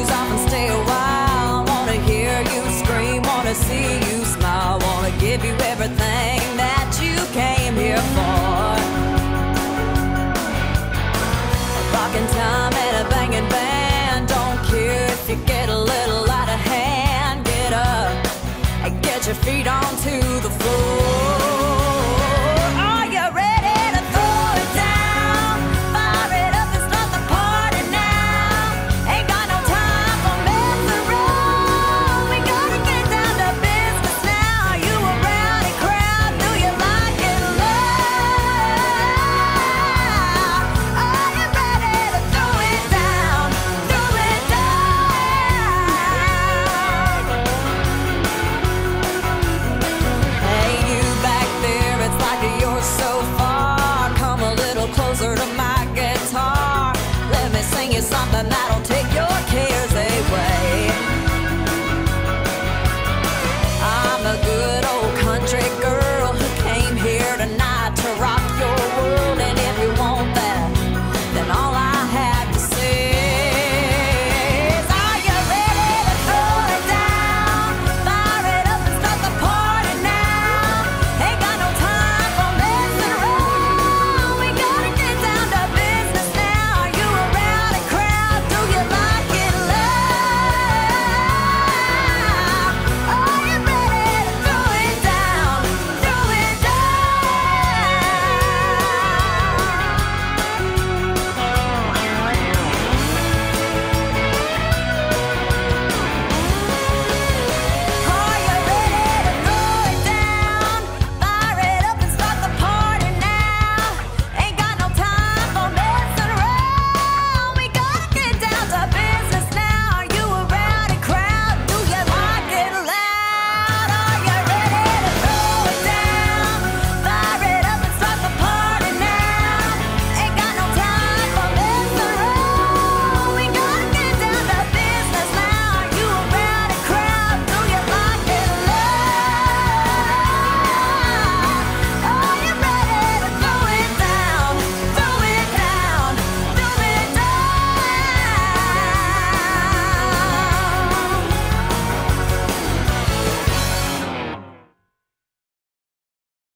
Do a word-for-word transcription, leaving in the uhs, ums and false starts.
shoes off and stay a while. Wanna hear you scream, wanna see you smile. Wanna give you everything that you came here for. A rockin' time and a banging band. Don't care if you get a little out of hand. Get up and get your feet on too.